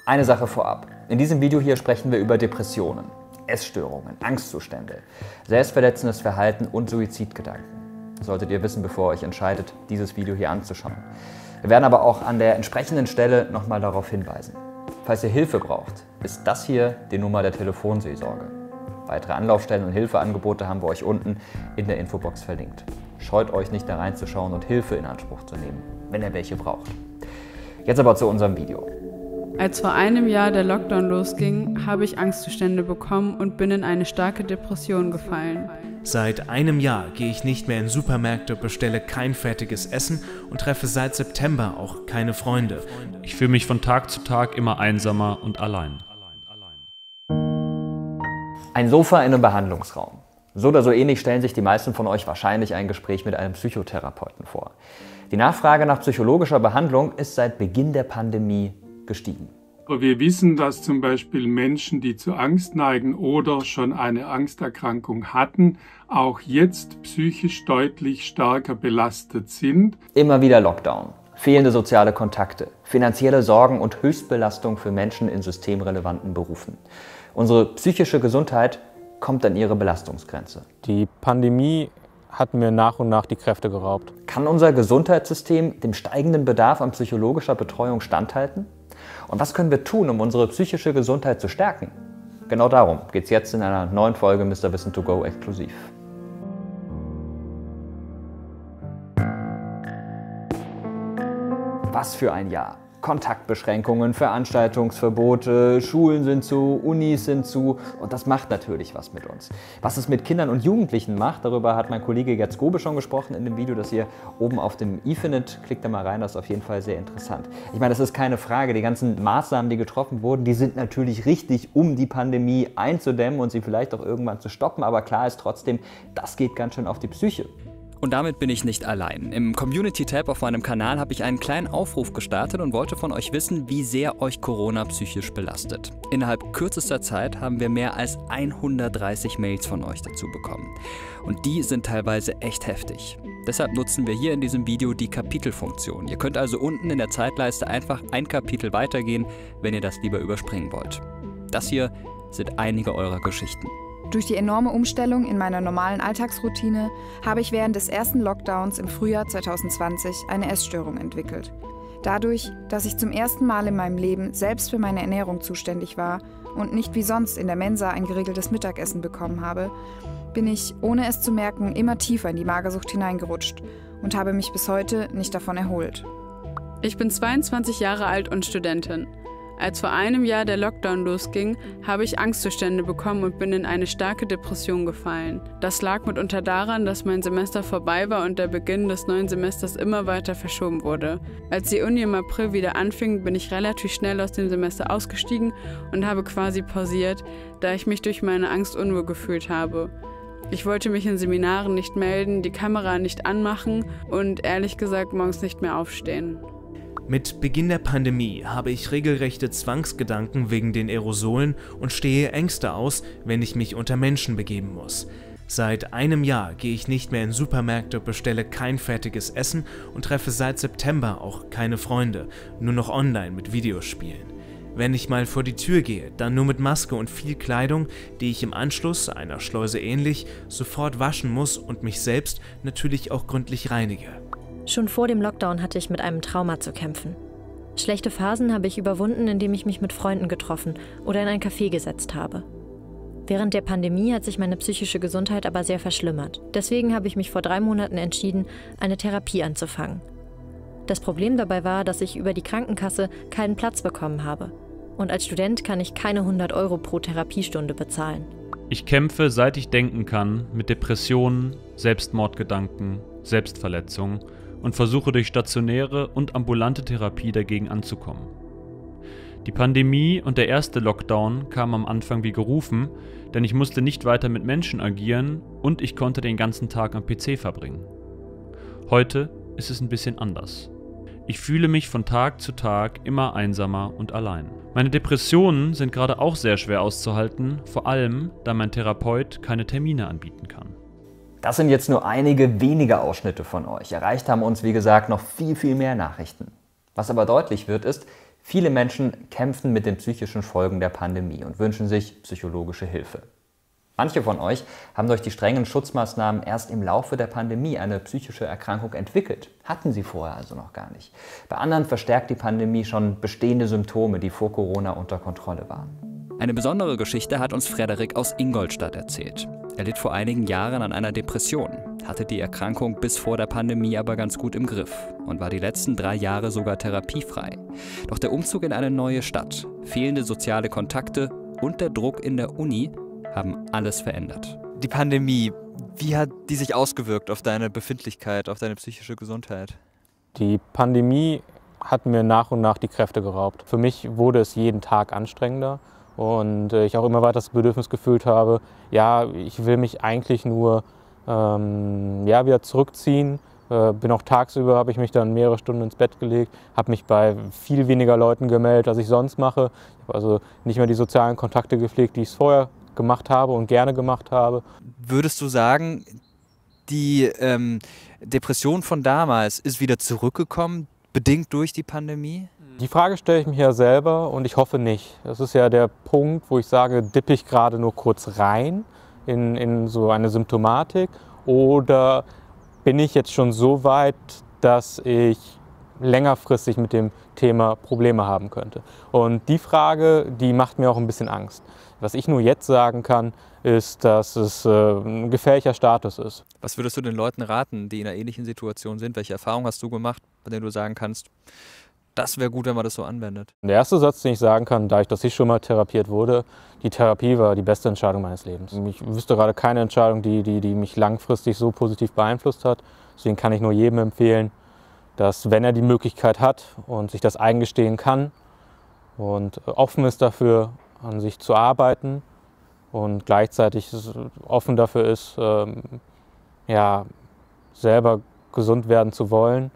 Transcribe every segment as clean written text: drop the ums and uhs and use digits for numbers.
Eine Sache vorab. In diesem Video hier sprechen wir über Depressionen, Essstörungen, Angstzustände, selbstverletzendes Verhalten und Suizidgedanken. Das solltet ihr wissen, bevor ihr euch entscheidet, dieses Video hier anzuschauen. Wir werden aber auch an der entsprechenden Stelle nochmal darauf hinweisen. Falls ihr Hilfe braucht, ist das hier die Nummer der Telefonseelsorge. Weitere Anlaufstellen und Hilfeangebote haben wir euch unten in der Infobox verlinkt. Scheut euch nicht da reinzuschauen und Hilfe in Anspruch zu nehmen, wenn ihr welche braucht. Jetzt aber zu unserem Video. Als vor einem Jahr der Lockdown losging, habe ich Angstzustände bekommen und bin in eine starke Depression gefallen. Seit einem Jahr gehe ich nicht mehr in Supermärkte, bestelle kein fertiges Essen und treffe seit September auch keine Freunde. Ich fühle mich von Tag zu Tag immer einsamer und allein. Ein Sofa in einem Behandlungsraum. So oder so ähnlich stellen sich die meisten von euch wahrscheinlich ein Gespräch mit einem Psychotherapeuten vor. Die Nachfrage nach psychologischer Behandlung ist seit Beginn der Pandemie gestiegen. Wir wissen, dass zum Beispiel Menschen, die zu Angst neigen oder schon eine Angsterkrankung hatten, auch jetzt psychisch deutlich stärker belastet sind. Immer wieder Lockdown, fehlende soziale Kontakte, finanzielle Sorgen und Höchstbelastung für Menschen in systemrelevanten Berufen. Unsere psychische Gesundheit kommt an ihre Belastungsgrenze. Die Pandemie hat mir nach und nach die Kräfte geraubt. Kann unser Gesundheitssystem dem steigenden Bedarf an psychologischer Betreuung standhalten? Und was können wir tun, um unsere psychische Gesundheit zu stärken? Genau darum geht es jetzt in einer neuen Folge Mr. Wissen to Go exklusiv. Was für ein Jahr! Kontaktbeschränkungen, Veranstaltungsverbote, Schulen sind zu, Unis sind zu und das macht natürlich was mit uns. Was es mit Kindern und Jugendlichen macht, darüber hat mein Kollege Gerd Skobe schon gesprochen in dem Video, das ihr oben auf dem i findet. Klickt da mal rein, das ist auf jeden Fall sehr interessant. Ich meine, das ist keine Frage, die ganzen Maßnahmen, die getroffen wurden, die sind natürlich richtig, um die Pandemie einzudämmen und sie vielleicht auch irgendwann zu stoppen, aber klar ist trotzdem, das geht ganz schön auf die Psyche. Und damit bin ich nicht allein. Im Community-Tab auf meinem Kanal habe ich einen kleinen Aufruf gestartet und wollte von euch wissen, wie sehr euch Corona psychisch belastet. Innerhalb kürzester Zeit haben wir mehr als 130 Mails von euch dazu bekommen. Und die sind teilweise echt heftig. Deshalb nutzen wir hier in diesem Video die Kapitelfunktion. Ihr könnt also unten in der Zeitleiste einfach ein Kapitel weitergehen, wenn ihr das lieber überspringen wollt. Das hier sind einige eurer Geschichten. Durch die enorme Umstellung in meiner normalen Alltagsroutine habe ich während des ersten Lockdowns im Frühjahr 2020 eine Essstörung entwickelt. Dadurch, dass ich zum ersten Mal in meinem Leben selbst für meine Ernährung zuständig war und nicht wie sonst in der Mensa ein geregeltes Mittagessen bekommen habe, bin ich, ohne es zu merken, immer tiefer in die Magersucht hineingerutscht und habe mich bis heute nicht davon erholt. Ich bin 22 Jahre alt und Studentin. Als vor einem Jahr der Lockdown losging, habe ich Angstzustände bekommen und bin in eine starke Depression gefallen. Das lag mitunter daran, dass mein Semester vorbei war und der Beginn des neuen Semesters immer weiter verschoben wurde. Als die Uni im April wieder anfing, bin ich relativ schnell aus dem Semester ausgestiegen und habe quasi pausiert, da ich mich durch meine Angst unwohl gefühlt habe. Ich wollte mich in Seminaren nicht melden, die Kamera nicht anmachen und ehrlich gesagt morgens nicht mehr aufstehen. Mit Beginn der Pandemie habe ich regelrechte Zwangsgedanken wegen den Aerosolen und stehe Ängste aus, wenn ich mich unter Menschen begeben muss. Seit einem Jahr gehe ich nicht mehr in Supermärkte, bestelle kein fertiges Essen und treffe seit September auch keine Freunde, nur noch online mit Videospielen. Wenn ich mal vor die Tür gehe, dann nur mit Maske und viel Kleidung, die ich im Anschluss, einer Schleuse ähnlich, sofort waschen muss und mich selbst natürlich auch gründlich reinige. Schon vor dem Lockdown hatte ich mit einem Trauma zu kämpfen. Schlechte Phasen habe ich überwunden, indem ich mich mit Freunden getroffen oder in ein Café gesetzt habe. Während der Pandemie hat sich meine psychische Gesundheit aber sehr verschlimmert. Deswegen habe ich mich vor 3 Monaten entschieden, eine Therapie anzufangen. Das Problem dabei war, dass ich über die Krankenkasse keinen Platz bekommen habe. Und als Student kann ich keine 100 € pro Therapiestunde bezahlen. Ich kämpfe, seit ich denken kann, mit Depressionen, Selbstmordgedanken, Selbstverletzungen und versuche durch stationäre und ambulante Therapie dagegen anzukommen. Die Pandemie und der erste Lockdown kamen am Anfang wie gerufen, denn ich musste nicht weiter mit Menschen agieren und ich konnte den ganzen Tag am PC verbringen. Heute ist es ein bisschen anders. Ich fühle mich von Tag zu Tag immer einsamer und allein. Meine Depressionen sind gerade auch sehr schwer auszuhalten, vor allem, da mein Therapeut keine Termine anbieten kann. Das sind jetzt nur einige wenige Ausschnitte von euch. Erreicht haben uns, wie gesagt, noch viel mehr Nachrichten. Was aber deutlich wird, ist, Viele Menschen kämpfen mit den psychischen Folgen der Pandemie und wünschen sich psychologische Hilfe. Manche von euch haben durch die strengen Schutzmaßnahmen erst im Laufe der Pandemie eine psychische Erkrankung entwickelt. Hatten sie vorher also noch gar nicht. Bei anderen verstärkt die Pandemie schon bestehende Symptome, die vor Corona unter Kontrolle waren. Eine besondere Geschichte hat uns Frederik aus Ingolstadt erzählt. Er litt vor einigen Jahren an einer Depression, hatte die Erkrankung bis vor der Pandemie aber ganz gut im Griff und war die letzten 3 Jahre sogar therapiefrei. Doch der Umzug in eine neue Stadt, fehlende soziale Kontakte und der Druck in der Uni haben alles verändert. Die Pandemie, wie hat die sich ausgewirkt auf deine Befindlichkeit, auf deine psychische Gesundheit? Die Pandemie hat mir nach und nach die Kräfte geraubt. Für mich wurde es jeden Tag anstrengender und ich auch immer weiter das Bedürfnis gefühlt habe, ja, ich will mich eigentlich nur wieder zurückziehen. Bin auch tagsüber, habe ich mich dann mehrere Stunden ins Bett gelegt, habe mich bei viel weniger Leuten gemeldet, als ich sonst mache. Ich habe also nicht mehr die sozialen Kontakte gepflegt, die ich vorher gemacht habe und gerne gemacht habe. Würdest du sagen, die Depression von damals ist wieder zurückgekommen, bedingt durch die Pandemie? Die Frage stelle ich mir ja selber und ich hoffe nicht. Das ist ja der Punkt, wo ich sage, dippe ich gerade nur kurz rein in so eine Symptomatik oder bin ich jetzt schon so weit, dass ich längerfristig mit dem Thema Probleme haben könnte. Und die Frage, die macht mir auch ein bisschen Angst. Was ich nur jetzt sagen kann, ist, dass es ein gefährlicher Status ist. Was würdest du den Leuten raten, die in einer ähnlichen Situation sind? Welche Erfahrungen hast du gemacht, bei denen du sagen kannst, das wäre gut, wenn man das so anwendet? Der erste Satz, den ich sagen kann, dadurch, dass ich schon mal therapiert wurde, die Therapie war die beste Entscheidung meines Lebens. Ich wüsste gerade keine Entscheidung, die mich langfristig so positiv beeinflusst hat. Deswegen kann ich nur jedem empfehlen, dass, wenn er die Möglichkeit hat und sich das eingestehen kann und offen ist dafür, an sich zu arbeiten und gleichzeitig offen dafür ist, selber gesund werden zu wollen,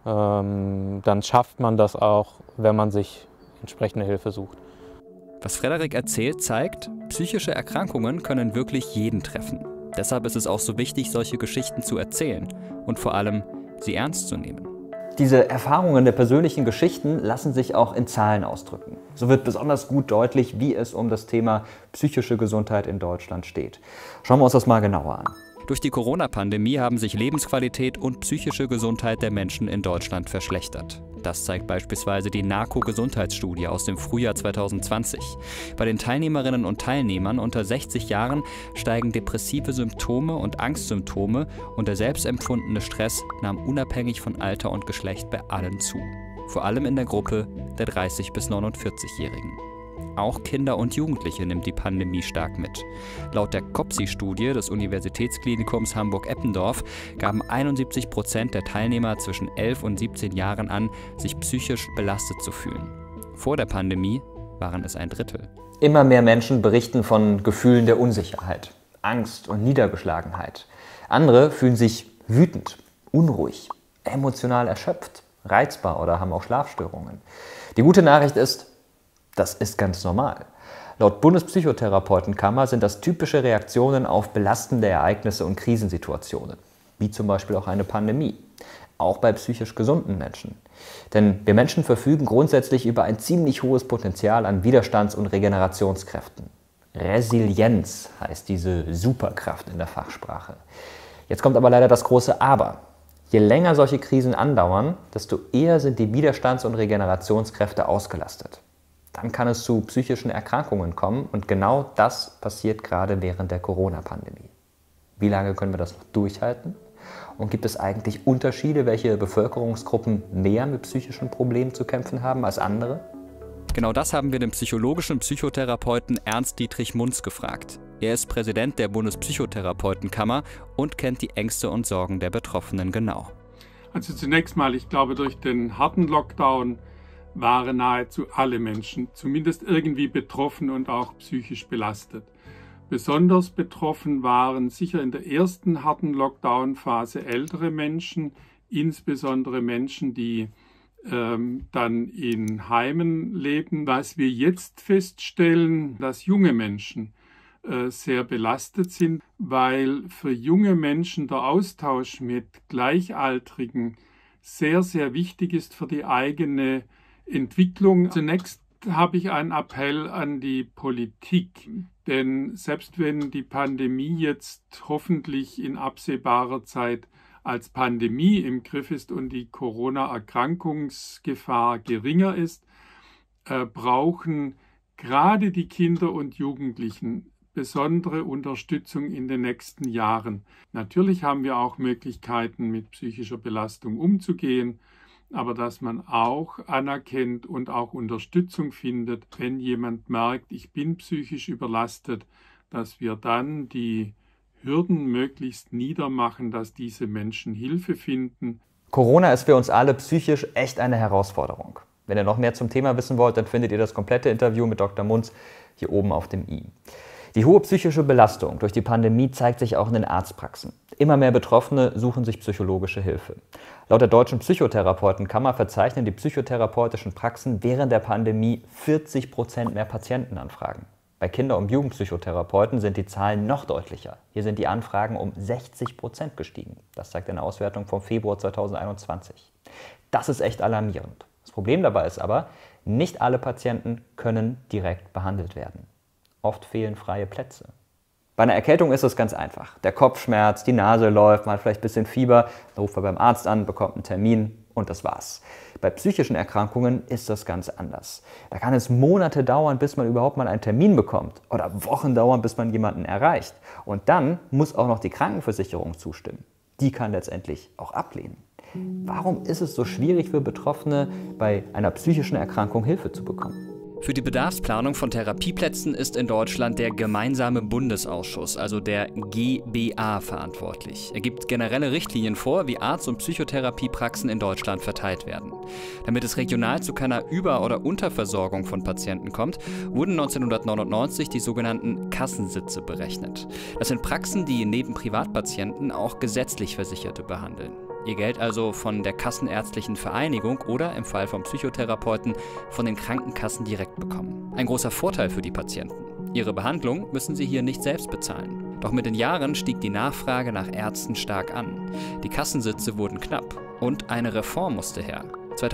dann schafft man das auch, wenn man sich entsprechende Hilfe sucht. Was Frederik erzählt, zeigt, psychische Erkrankungen können wirklich jeden treffen. Deshalb ist es auch so wichtig, solche Geschichten zu erzählen und vor allem, sie ernst zu nehmen. Diese Erfahrungen der persönlichen Geschichten lassen sich auch in Zahlen ausdrücken. So wird besonders gut deutlich, wie es um das Thema psychische Gesundheit in Deutschland steht. Schauen wir uns das mal genauer an. Durch die Corona-Pandemie haben sich Lebensqualität und psychische Gesundheit der Menschen in Deutschland verschlechtert. Das zeigt beispielsweise die NARCO-Gesundheitsstudie aus dem Frühjahr 2020. Bei den Teilnehmerinnen und Teilnehmern unter 60 Jahren steigen depressive Symptome und Angstsymptome und der selbstempfundene Stress nahm unabhängig von Alter und Geschlecht bei allen zu. Vor allem in der Gruppe der 30- bis 49-Jährigen. Auch Kinder und Jugendliche nimmt die Pandemie stark mit. Laut der COPSI-Studie des Universitätsklinikums Hamburg-Eppendorf gaben 71% der Teilnehmer zwischen 11 und 17 Jahren an, sich psychisch belastet zu fühlen. Vor der Pandemie waren es 1/3. Immer mehr Menschen berichten von Gefühlen der Unsicherheit, Angst und Niedergeschlagenheit. Andere fühlen sich wütend, unruhig, emotional erschöpft, reizbar oder haben auch Schlafstörungen. Die gute Nachricht ist, das ist ganz normal. Laut Bundespsychotherapeutenkammer sind das typische Reaktionen auf belastende Ereignisse und Krisensituationen, wie zum Beispiel auch eine Pandemie, auch bei psychisch gesunden Menschen. Denn wir Menschen verfügen grundsätzlich über ein ziemlich hohes Potenzial an Widerstands- und Regenerationskräften. Resilienz heißt diese Superkraft in der Fachsprache. Jetzt kommt aber leider das große Aber. Je länger solche Krisen andauern, desto eher sind die Widerstands- und Regenerationskräfte ausgelastet. Dann kann es zu psychischen Erkrankungen kommen und genau das passiert gerade während der Corona-Pandemie. Wie lange können wir das noch durchhalten? Und gibt es eigentlich Unterschiede, welche Bevölkerungsgruppen mehr mit psychischen Problemen zu kämpfen haben als andere? Genau das haben wir den psychologischen Psychotherapeuten Ernst-Dietrich Munz gefragt. Er ist Präsident der Bundespsychotherapeutenkammer und kennt die Ängste und Sorgen der Betroffenen genau. Also zunächst mal, ich glaube, durch den harten Lockdown waren nahezu alle Menschen zumindest irgendwie betroffen und auch psychisch belastet. Besonders betroffen waren sicher in der ersten harten Lockdown-Phase ältere Menschen, insbesondere Menschen, die dann in Heimen leben. Was wir jetzt feststellen, dass junge Menschen sehr belastet sind, weil für junge Menschen der Austausch mit Gleichaltrigen sehr, sehr wichtig ist für die eigene Entwicklung. Zunächst habe ich einen Appell an die Politik, denn selbst wenn die Pandemie jetzt hoffentlich in absehbarer Zeit als Pandemie im Griff ist und die Corona-Erkrankungsgefahr geringer ist, brauchen gerade die Kinder und Jugendlichen besondere Unterstützung in den nächsten Jahren. Natürlich haben wir auch Möglichkeiten, mit psychischer Belastung umzugehen, aber dass man auch anerkennt und auch Unterstützung findet, wenn jemand merkt, ich bin psychisch überlastet, dass wir dann die Hürden möglichst niedermachen, dass diese Menschen Hilfe finden. Corona ist für uns alle psychisch echt eine Herausforderung. Wenn ihr noch mehr zum Thema wissen wollt, dann findet ihr das komplette Interview mit Dr. Munz hier oben auf dem i. Die hohe psychische Belastung durch die Pandemie zeigt sich auch in den Arztpraxen. Immer mehr Betroffene suchen sich psychologische Hilfe. Laut der Deutschen Psychotherapeutenkammer verzeichnen die psychotherapeutischen Praxen während der Pandemie 40% mehr Patientenanfragen. Bei Kinder- und Jugendpsychotherapeuten sind die Zahlen noch deutlicher. Hier sind die Anfragen um 60% gestiegen. Das zeigt eine Auswertung vom Februar 2021. Das ist echt alarmierend. Das Problem dabei ist aber, nicht alle Patienten können direkt behandelt werden. Oft fehlen freie Plätze. Bei einer Erkältung ist es ganz einfach. Der Kopf schmerzt, die Nase läuft, man hat vielleicht ein bisschen Fieber, dann ruft man beim Arzt an, bekommt einen Termin und das war's. Bei psychischen Erkrankungen ist das ganz anders. Da kann es Monate dauern, bis man überhaupt mal einen Termin bekommt oder Wochen dauern, bis man jemanden erreicht. Und dann muss auch noch die Krankenversicherung zustimmen. Die kann letztendlich auch ablehnen. Warum ist es so schwierig für Betroffene, bei einer psychischen Erkrankung Hilfe zu bekommen? Für die Bedarfsplanung von Therapieplätzen ist in Deutschland der Gemeinsame Bundesausschuss, also der GBA, verantwortlich. Er gibt generelle Richtlinien vor, wie Arzt- und Psychotherapiepraxen in Deutschland verteilt werden. Damit es regional zu keiner Über- oder Unterversorgung von Patienten kommt, wurden 1999 die sogenannten Kassensitze berechnet. Das sind Praxen, die neben Privatpatienten auch gesetzlich Versicherte behandeln. Ihr Geld also von der Kassenärztlichen Vereinigung oder im Fall von Psychotherapeuten von den Krankenkassen direkt bekommen. Ein großer Vorteil für die Patienten. Ihre Behandlung müssen sie hier nicht selbst bezahlen. Doch mit den Jahren stieg die Nachfrage nach Ärzten stark an. Die Kassensitze wurden knapp und eine Reform musste her.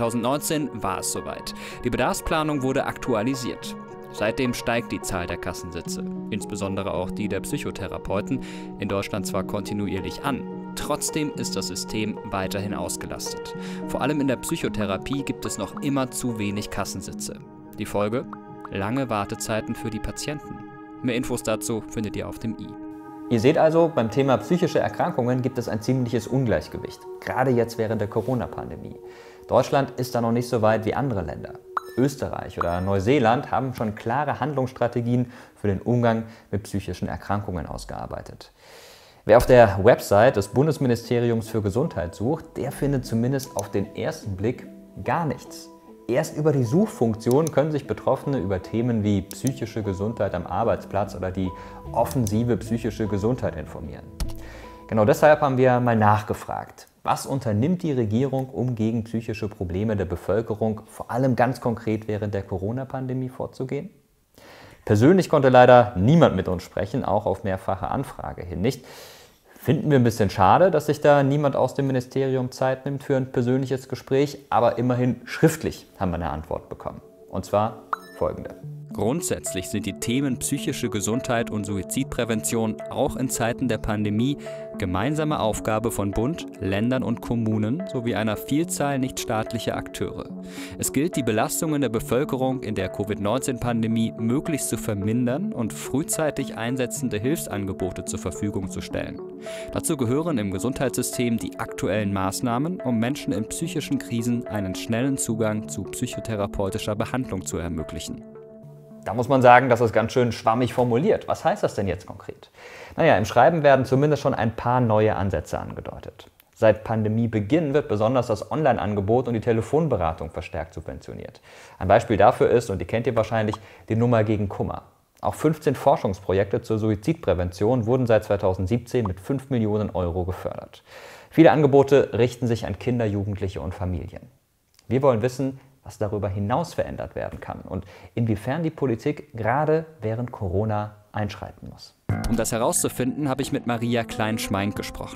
2019 war es soweit. Die Bedarfsplanung wurde aktualisiert. Seitdem steigt die Zahl der Kassensitze, insbesondere auch die der Psychotherapeuten, in Deutschland zwar kontinuierlich an. Trotzdem ist das System weiterhin ausgelastet. Vor allem in der Psychotherapie gibt es noch immer zu wenig Kassensitze. Die Folge? Lange Wartezeiten für die Patienten. Mehr Infos dazu findet ihr auf dem i. Ihr seht also, beim Thema psychische Erkrankungen gibt es ein ziemliches Ungleichgewicht, gerade jetzt während der Corona-Pandemie. Deutschland ist da noch nicht so weit wie andere Länder. Österreich oder Neuseeland haben schon klare Handlungsstrategien für den Umgang mit psychischen Erkrankungen ausgearbeitet. Wer auf der Website des Bundesministeriums für Gesundheit sucht, der findet zumindest auf den ersten Blick gar nichts. Erst über die Suchfunktion können sich Betroffene über Themen wie psychische Gesundheit am Arbeitsplatz oder die offensive psychische Gesundheit informieren. Genau deshalb haben wir mal nachgefragt. Was unternimmt die Regierung, um gegen psychische Probleme der Bevölkerung, vor allem ganz konkret während der Corona-Pandemie, vorzugehen? Persönlich konnte leider niemand mit uns sprechen, auch auf mehrfache Anfrage hin nicht. Finden wir ein bisschen schade, dass sich da niemand aus dem Ministerium Zeit nimmt für ein persönliches Gespräch, aber immerhin schriftlich haben wir eine Antwort bekommen. Und zwar folgende. Grundsätzlich sind die Themen psychische Gesundheit und Suizidprävention auch in Zeiten der Pandemie gemeinsame Aufgabe von Bund, Ländern und Kommunen sowie einer Vielzahl nichtstaatlicher Akteure. Es gilt, die Belastungen der Bevölkerung in der Covid-19-Pandemie möglichst zu vermindern und frühzeitig einsetzende Hilfsangebote zur Verfügung zu stellen. Dazu gehören im Gesundheitssystem die aktuellen Maßnahmen, um Menschen in psychischen Krisen einen schnellen Zugang zu psychotherapeutischer Behandlung zu ermöglichen. Da muss man sagen, das ist ganz schön schwammig formuliert. Was heißt das denn jetzt konkret? Naja, im Schreiben werden zumindest schon ein paar neue Ansätze angedeutet. Seit Pandemiebeginn wird besonders das Online-Angebot und die Telefonberatung verstärkt subventioniert. Ein Beispiel dafür ist, und die kennt ihr wahrscheinlich, die Nummer gegen Kummer. Auch 15 Forschungsprojekte zur Suizidprävention wurden seit 2017 mit 5 Millionen Euro gefördert. Viele Angebote richten sich an Kinder, Jugendliche und Familien. Wir wollen wissen, was darüber hinaus verändert werden kann und inwiefern die Politik gerade während Corona einschreiten muss. Um das herauszufinden, habe ich mit Maria Klein-Schmeink gesprochen.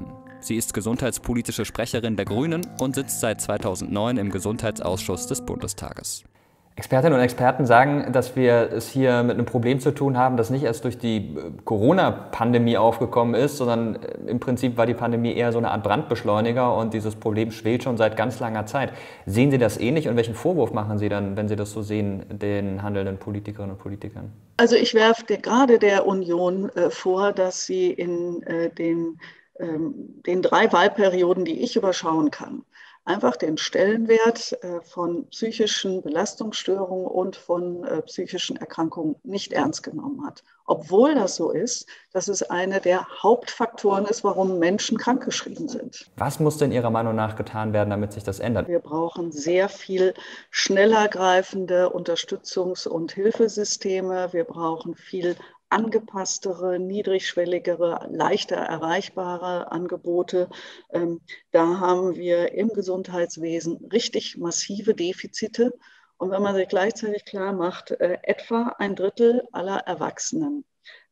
Sie ist gesundheitspolitische Sprecherin der Grünen und sitzt seit 2009 im Gesundheitsausschuss des Bundestages. Expertinnen und Experten sagen, dass wir es hier mit einem Problem zu tun haben, das nicht erst durch die Corona-Pandemie aufgekommen ist, sondern im Prinzip war die Pandemie eher so eine Art Brandbeschleuniger und dieses Problem schwelt schon seit ganz langer Zeit. Sehen Sie das ähnlich und welchen Vorwurf machen Sie dann, wenn Sie das so sehen, den handelnden Politikerinnen und Politikern? Also ich werfe gerade der Union vor, dass sie in den 3 Wahlperioden, die ich überschauen kann, einfach den Stellenwert von psychischen Belastungsstörungen und von psychischen Erkrankungen nicht ernst genommen hat. Obwohl das so ist, dass es einer der Hauptfaktoren ist, warum Menschen krankgeschrieben sind. Was muss denn Ihrer Meinung nach getan werden, damit sich das ändert? Wir brauchen sehr viel schneller greifende Unterstützungs- und Hilfesysteme. Wir brauchen viel angepasstere, niedrigschwelligere, leichter erreichbare Angebote. Da haben wir im Gesundheitswesen richtig massive Defizite. Und wenn man sich gleichzeitig klar macht, etwa 1/3 aller Erwachsenen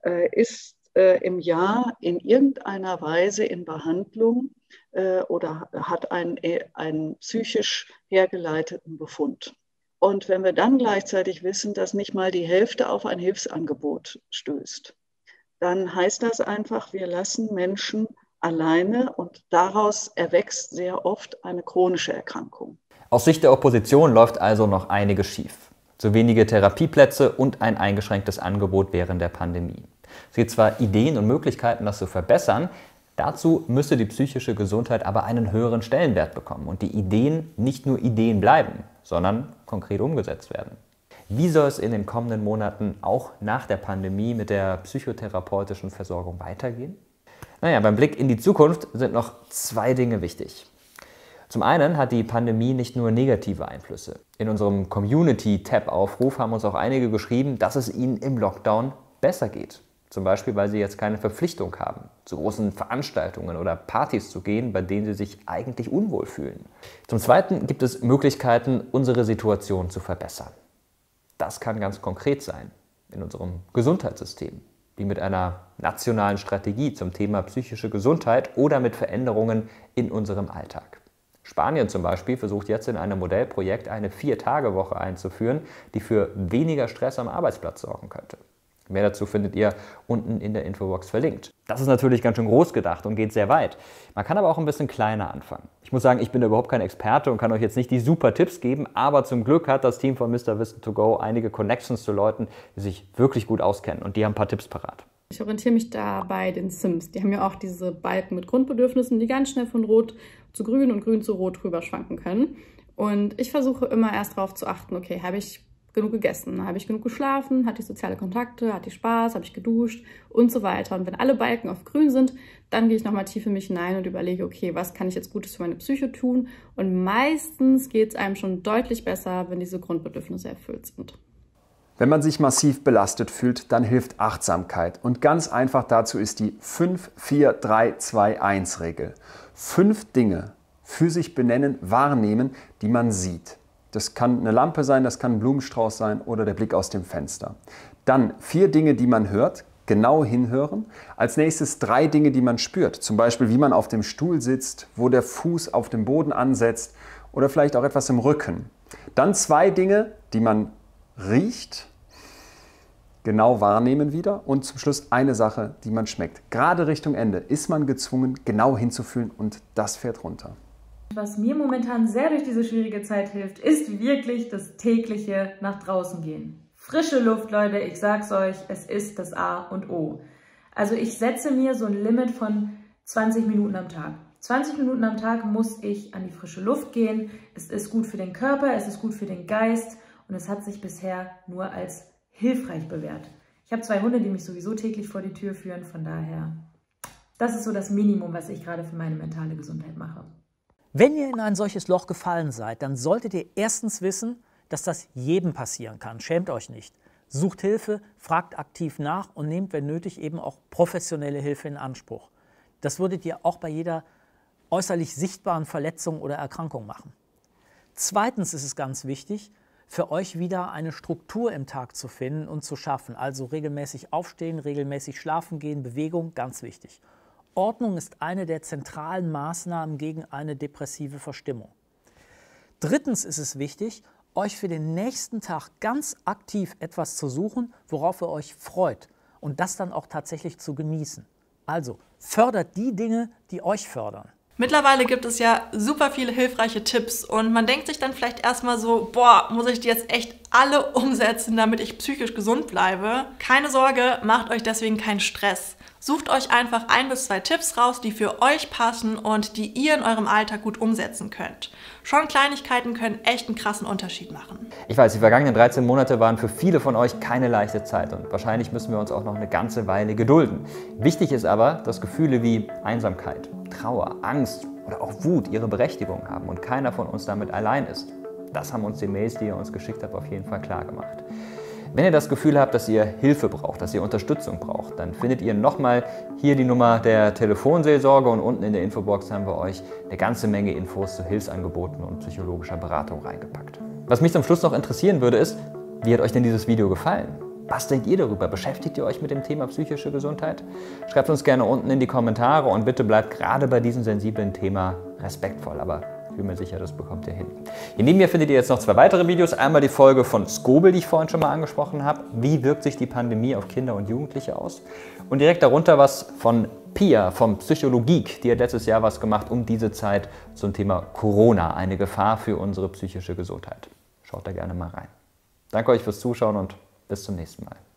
ist im Jahr in irgendeiner Weise in Behandlung oder hat einen psychisch hergeleiteten Befund. Und wenn wir dann gleichzeitig wissen, dass nicht mal die Hälfte auf ein Hilfsangebot stößt, dann heißt das einfach, wir lassen Menschen alleine und daraus erwächst sehr oft eine chronische Erkrankung. Aus Sicht der Opposition läuft also noch einiges schief. Zu wenige Therapieplätze und ein eingeschränktes Angebot während der Pandemie. Es gibt zwar Ideen und Möglichkeiten, das zu verbessern, dazu müsste die psychische Gesundheit aber einen höheren Stellenwert bekommen und die Ideen nicht nur Ideen bleiben, sondern konkret umgesetzt werden. Wie soll es in den kommenden Monaten auch nach der Pandemie mit der psychotherapeutischen Versorgung weitergehen? Naja, beim Blick in die Zukunft sind noch 2 Dinge wichtig. Zum einen hat die Pandemie nicht nur negative Einflüsse. In unserem Community-Tab-Aufruf haben uns auch einige geschrieben, dass es ihnen im Lockdown besser geht. Zum Beispiel, weil sie jetzt keine Verpflichtung haben, zu großen Veranstaltungen oder Partys zu gehen, bei denen sie sich eigentlich unwohl fühlen. Zum Zweiten gibt es Möglichkeiten, unsere Situation zu verbessern. Das kann ganz konkret sein in unserem Gesundheitssystem, wie mit einer nationalen Strategie zum Thema psychische Gesundheit oder mit Veränderungen in unserem Alltag. Spanien zum Beispiel versucht jetzt in einem Modellprojekt eine 4-Tage-Woche einzuführen, die für weniger Stress am Arbeitsplatz sorgen könnte. Mehr dazu findet ihr unten in der Infobox verlinkt. Das ist natürlich ganz schön groß gedacht und geht sehr weit. Man kann aber auch ein bisschen kleiner anfangen. Ich muss sagen, ich bin da überhaupt kein Experte und kann euch jetzt nicht die super Tipps geben, aber zum Glück hat das Team von Mr. Wissen to Go einige Connections zu Leuten, die sich wirklich gut auskennen und die haben ein paar Tipps parat. Ich orientiere mich da bei den Sims. Die haben ja auch diese Balken mit Grundbedürfnissen, die ganz schnell von Rot zu Grün und Grün zu Rot rüber schwanken können. Und ich versuche immer erst darauf zu achten, okay, habe ich genug gegessen, habe ich genug geschlafen, hatte ich soziale Kontakte, hatte ich Spaß, habe ich geduscht und so weiter. Und wenn alle Balken auf grün sind, dann gehe ich nochmal tief in mich hinein und überlege, okay, was kann ich jetzt Gutes für meine Psyche tun? Und meistens geht es einem schon deutlich besser, wenn diese Grundbedürfnisse erfüllt sind. Wenn man sich massiv belastet fühlt, dann hilft Achtsamkeit. Und ganz einfach dazu ist die 5-4-3-2-1-Regel. 5 Dinge für sich benennen, wahrnehmen, die man sieht. Das kann eine Lampe sein, das kann ein Blumenstrauß sein oder der Blick aus dem Fenster. Dann 4 Dinge, die man hört, genau hinhören. Als nächstes 3 Dinge, die man spürt. Zum Beispiel, wie man auf dem Stuhl sitzt, wo der Fuß auf dem Boden ansetzt oder vielleicht auch etwas im Rücken. Dann 2 Dinge, die man riecht, genau wahrnehmen wieder. Und zum Schluss eine Sache, die man schmeckt. Gerade Richtung Ende ist man gezwungen, genau hinzufühlen und das fährt runter. Was mir momentan sehr durch diese schwierige Zeit hilft, ist wirklich das tägliche nach draußen gehen. Frische Luft, Leute, ich sag's euch, es ist das A und O. Also ich setze mir so ein Limit von 20 Minuten am Tag. 20 Minuten am Tag muss ich an die frische Luft gehen. Es ist gut für den Körper, es ist gut für den Geist und es hat sich bisher nur als hilfreich bewährt. Ich habe 2 Hunde, die mich sowieso täglich vor die Tür führen, von daher, das ist so das Minimum, was ich gerade für meine mentale Gesundheit mache. Wenn ihr in ein solches Loch gefallen seid, dann solltet ihr erstens wissen, dass das jedem passieren kann. Schämt euch nicht. Sucht Hilfe, fragt aktiv nach und nehmt, wenn nötig, eben auch professionelle Hilfe in Anspruch. Das würdet ihr auch bei jeder äußerlich sichtbaren Verletzung oder Erkrankung machen. Zweitens ist es ganz wichtig, für euch wieder eine Struktur im Tag zu finden und zu schaffen. Also regelmäßig aufstehen, regelmäßig schlafen gehen, Bewegung, ganz wichtig. Ordnung ist eine der zentralen Maßnahmen gegen eine depressive Verstimmung. Drittens ist es wichtig, euch für den nächsten Tag ganz aktiv etwas zu suchen, worauf ihr euch freut und das dann auch tatsächlich zu genießen. Also fördert die Dinge, die euch fördern. Mittlerweile gibt es ja super viele hilfreiche Tipps und man denkt sich dann vielleicht erstmal so, boah, muss ich die jetzt echt alle umsetzen, damit ich psychisch gesund bleibe? Keine Sorge, macht euch deswegen keinen Stress. Sucht euch einfach 1 bis 2 Tipps raus, die für euch passen und die ihr in eurem Alltag gut umsetzen könnt. Schon Kleinigkeiten können echt einen krassen Unterschied machen. Ich weiß, die vergangenen 13 Monate waren für viele von euch keine leichte Zeit und wahrscheinlich müssen wir uns auch noch eine ganze Weile gedulden. Wichtig ist aber, dass Gefühle wie Einsamkeit, Trauer, Angst oder auch Wut ihre Berechtigung haben und keiner von uns damit allein ist. Das haben uns die Mails, die ihr uns geschickt habt, auf jeden Fall klar gemacht. Wenn ihr das Gefühl habt, dass ihr Hilfe braucht, dass ihr Unterstützung braucht, dann findet ihr nochmal hier die Nummer der Telefonseelsorge und unten in der Infobox haben wir euch eine ganze Menge Infos zu Hilfsangeboten und psychologischer Beratung reingepackt. Was mich zum Schluss noch interessieren würde ist, wie hat euch denn dieses Video gefallen? Was denkt ihr darüber? Beschäftigt ihr euch mit dem Thema psychische Gesundheit? Schreibt uns gerne unten in die Kommentare und bitte bleibt gerade bei diesem sensiblen Thema respektvoll, aber ich bin mir sicher, das bekommt ihr hin. Hier neben mir findet ihr jetzt noch 2 weitere Videos. Einmal die Folge von Skobel, die ich vorhin schon mal angesprochen habe. Wie wirkt sich die Pandemie auf Kinder und Jugendliche aus? Und direkt darunter was von Pia vom Psychologiek. Die hat letztes Jahr was gemacht um diese Zeit zum Thema Corona, eine Gefahr für unsere psychische Gesundheit. Schaut da gerne mal rein. Danke euch fürs Zuschauen und bis zum nächsten Mal.